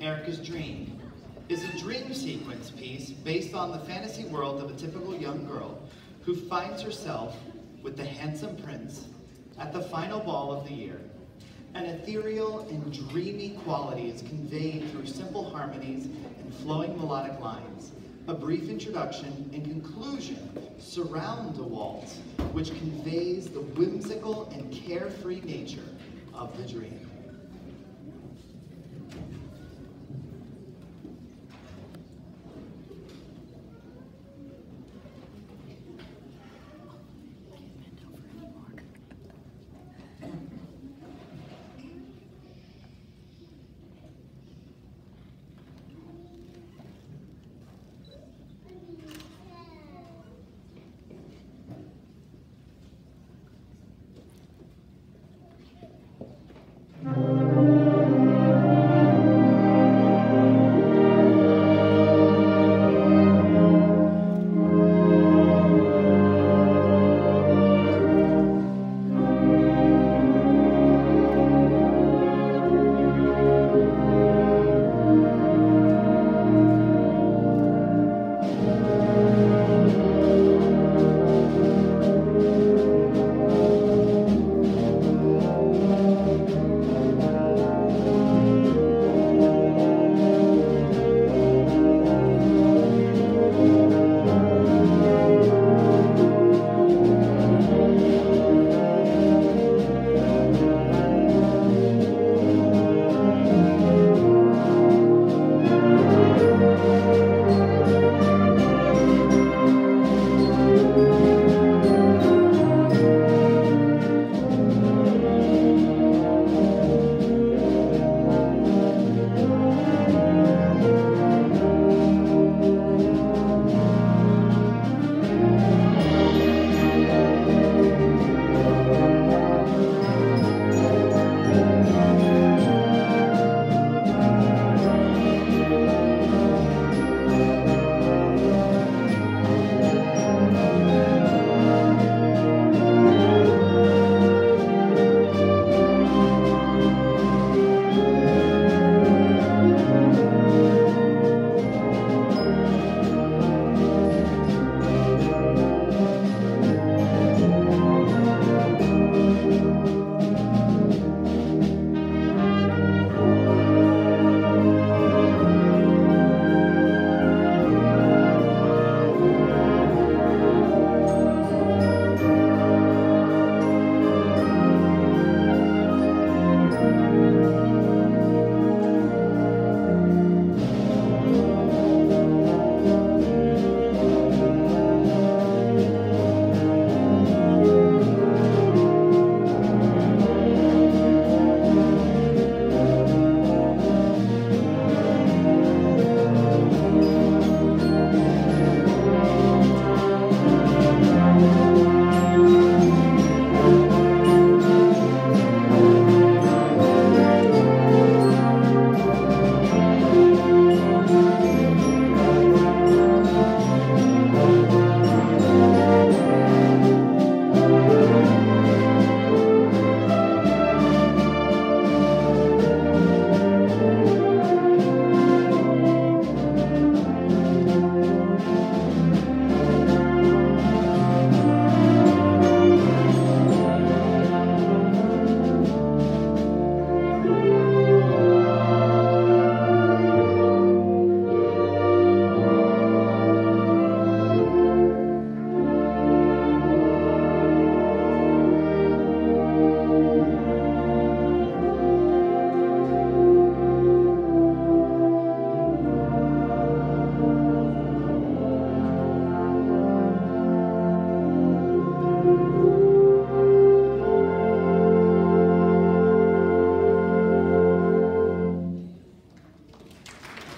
Erica's Dream is a dream sequence piece based on the fantasy world of a typical young girl who finds herself with the handsome prince at the final ball of the year. An ethereal and dreamy quality is conveyed through simple harmonies and flowing melodic lines. A brief introduction and conclusion surround a waltz, which conveys the whimsical and carefree nature of the dream.